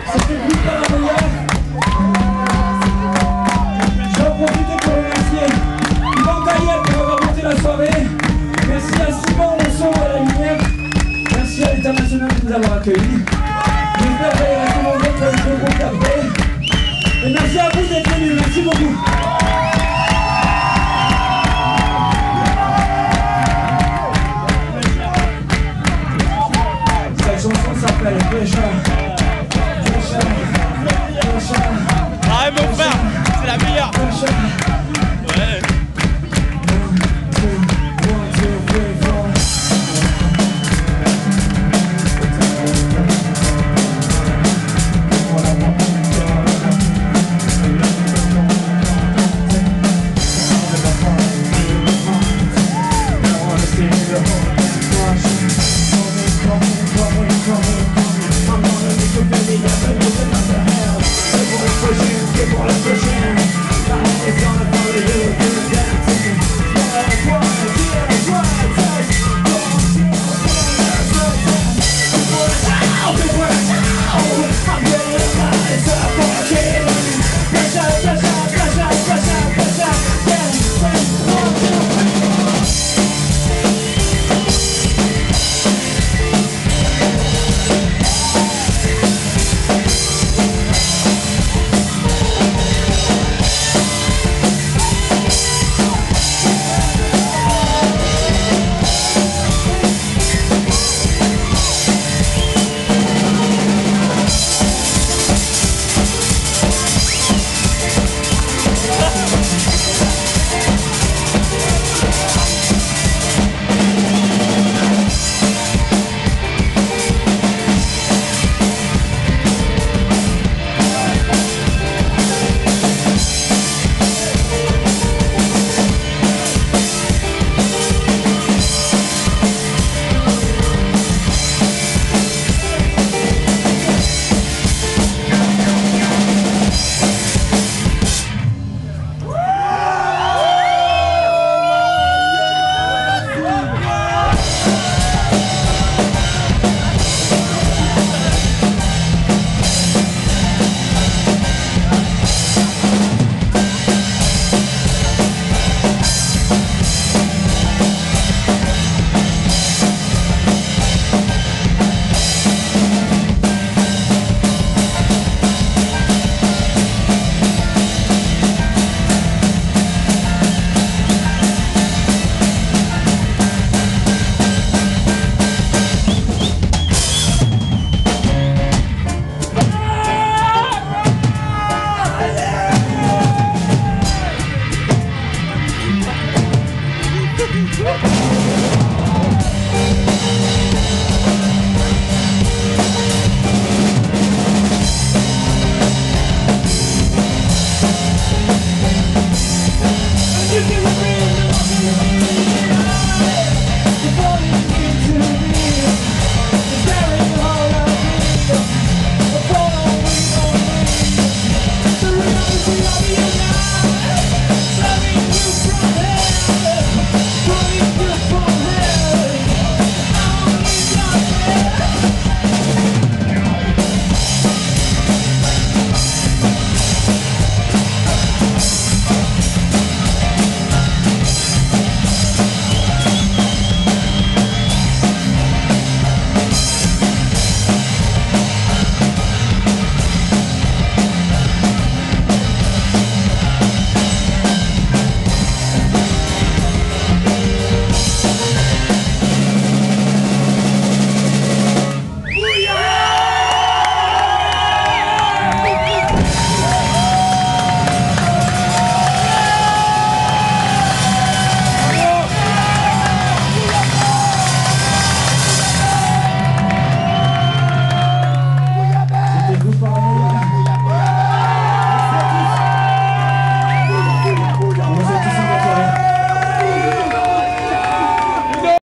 C'était plus paranoïaque. J'en profite pour remercier Yvan Gaillard pour avoir monté la soirée. Merci à Simon, le son et la lumière. Merci à l'État national de nous avoir accueillis. J'espère que vous allez rester nombreux pour le groupe d'après. Et merci à vous d'être venus. Merci beaucoup.